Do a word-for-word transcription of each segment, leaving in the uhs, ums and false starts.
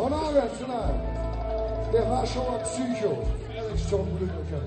Von August tonight. Der war schon mal Psycho. Alex Tom Glücklicher.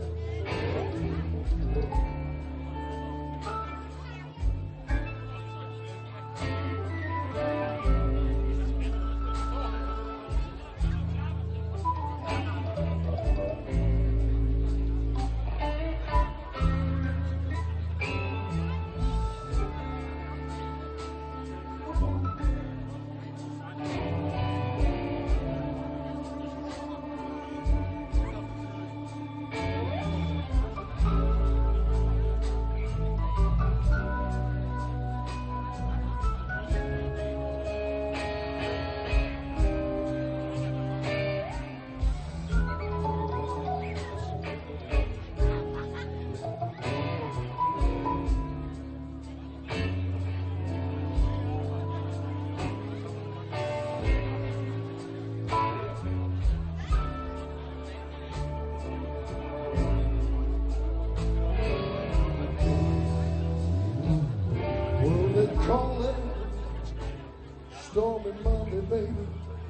Stormy Monday, baby.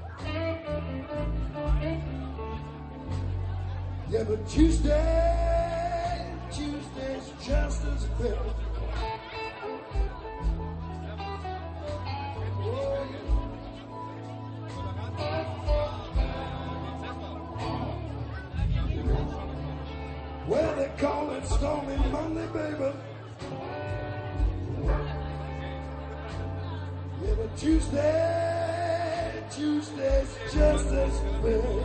Yeah, but Tuesday, Tuesday's just as bad. Oh, yeah. Well, they call it Stormy Monday, baby. Yeah, but Tuesday, Tuesday's just as bad.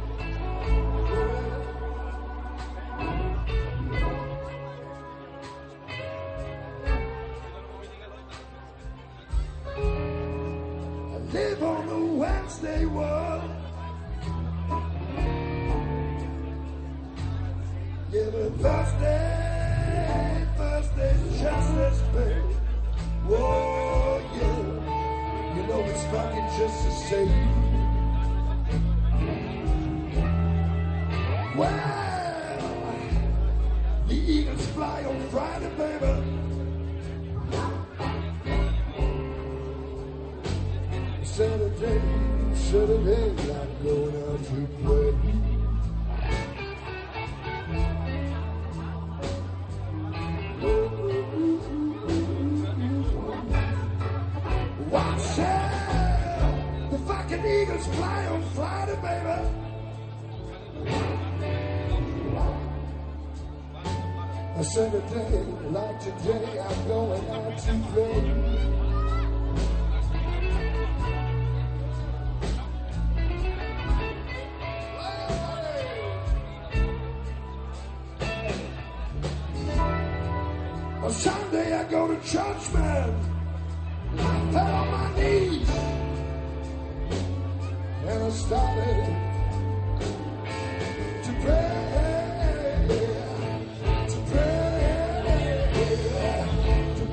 I live on the Wednesday world. Yeah, but Thursday, Thursday's just as bad. Whoa, yeah. You know it's fucking just the same. Well, the Eagles fly on Friday, baby. Saturday, Saturday, I'm going out to play. Watch out! The fucking Eagles fly on Friday, baby. I said today, like today, I'm going out to play. On Sunday, I go to church, man. I fell on my knees and I started to pray, to pray, to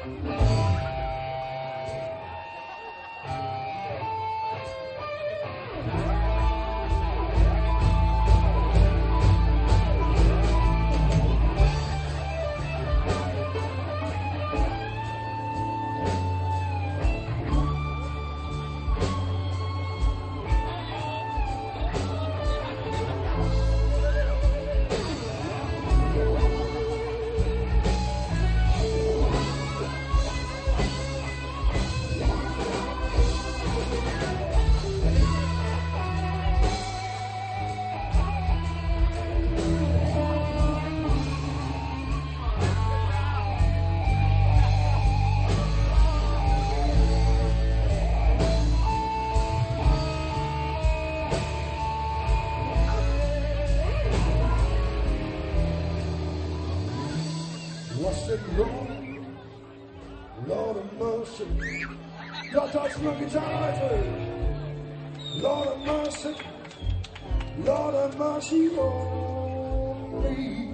Lost and gone, Lord of mercy. Y'all touch my guitar right there. Lord of mercy, Lord of mercy on me.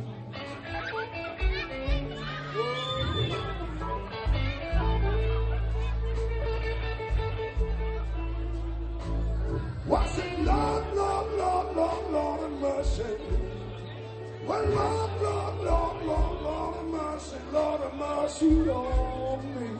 I said, Lord, Lord, Lord, Lord, Lord of mercy. Well, Lord, Lord, Lord, Lord, Lord of mercy, Lord of mercy on me.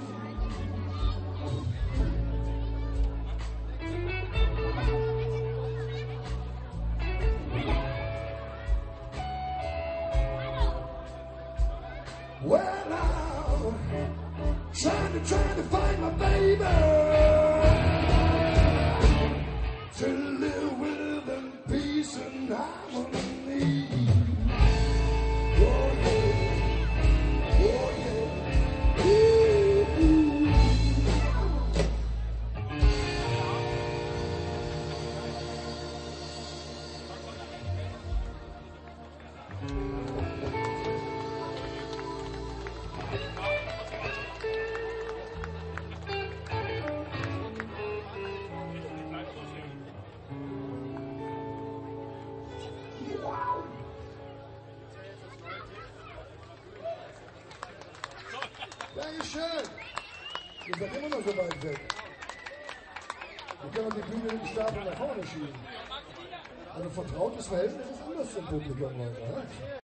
Well, I'm trying to, trying to find my baby to live with in peace and harmony. Oh yeah, oh yeah, ooh, ooh. Dankeschön. Ihr seid immer noch so weit weg. Wir können die Bühne den Stapel nach vorne schieben. Ein vertrautes Verhältnis ist anders zum Publikum heute.